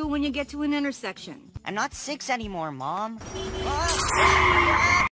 when you get to an intersection. I'm not 6 anymore, Mom.